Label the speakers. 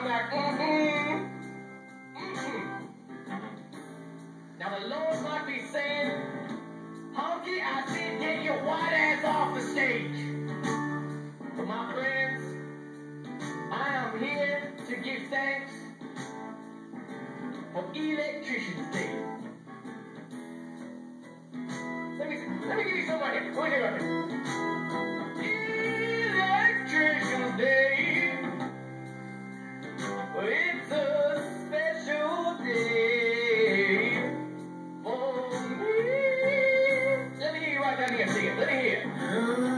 Speaker 1: I'm like, Now the Lord might be saying, Honky, I said get your white ass off the stage. But my friends, I am here to give thanks for Electrician's Day. Let me give you some right here. Go ahead, right here. Electrician's Day. Well, it's a special day for me. Let me hear you right down here. Sing it. Let me hear.